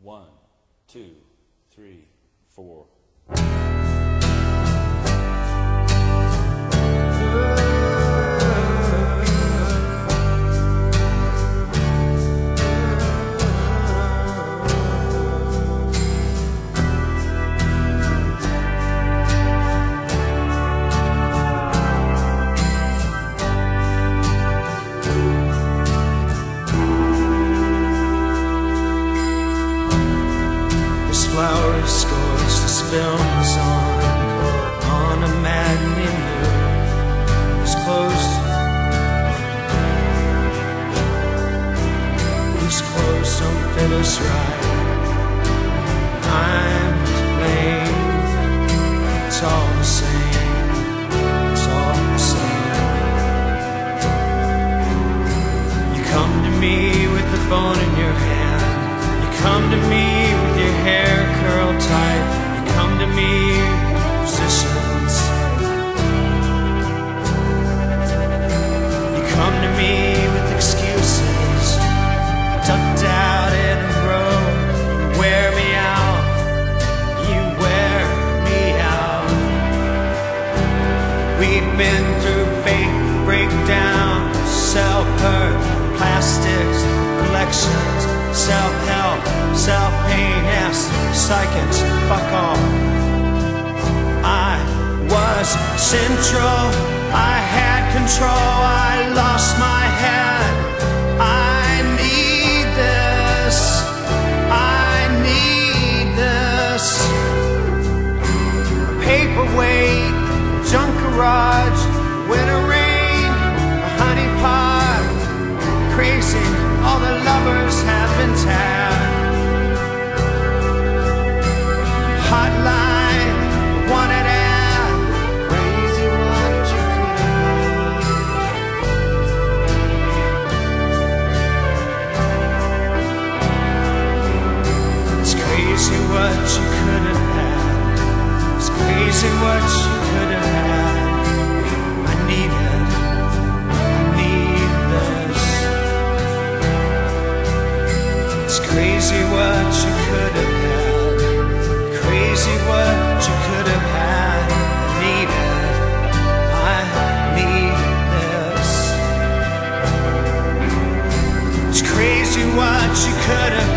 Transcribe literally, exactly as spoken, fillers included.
One, two, three, four. Flowery scorched the films on on a maddening moon. His clothes, his clothes don't fit us right. I'm to blame. It's all the same. It's all the same. You come to me with the bone in your hand. You come to me with your hair curled tight. You come to me with positions. You come to me with excuses. Tucked out in a row. You wear me out. You wear me out. We've been through fake breakdowns, self-hurt, plastics, collections, self-help, self-pain, yes, psychics, fuck off. I was central, I had control, I lost my head. I need this, I need this. A paperweight, junk garage, winter rain, a honey pot, crazy, all the lovers have been tagged. Hotline, wanted ad, crazy what you could have. It's crazy what you could have had. It's crazy what you could have had. I need it, I need this. It's crazy what you could have had. Crazy what you could have had. I need it. I need this. It's crazy what you could have